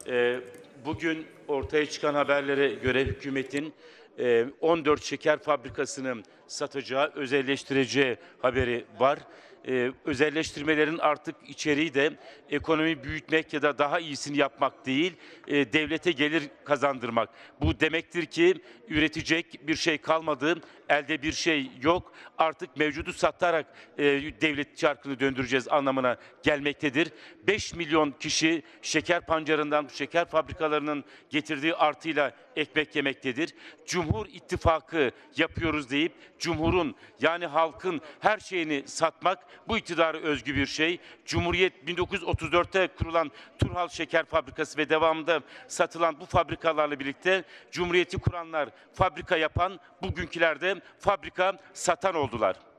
Bugün ortaya çıkan haberlere göre hükümetin 14 şeker fabrikasını satacağı, özelleştireceği haberi var. Özelleştirmelerin artık içeriği de ekonomi büyütmek ya da daha iyisini yapmak değil, devlete gelir kazandırmak. Bu demektir ki üretecek bir şey kalmadı, elde bir şey yok. Artık mevcudu satarak devlet çarkını döndüreceğiz anlamına gelmektedir. 5 milyon kişi şeker pancarından, şeker fabrikalarının getirdiği artıyla ekmek yemektedir. Cumhur İttifakı yapıyoruz deyip Cumhur'un, yani halkın her şeyini satmak bu iktidara özgü bir şey. Cumhuriyet 1934'te kurulan Turhal Şeker Fabrikası ve devamında satılan bu fabrikalarla birlikte Cumhuriyeti kuranlar fabrika yapan, bugünkülerde fabrika satan oldular.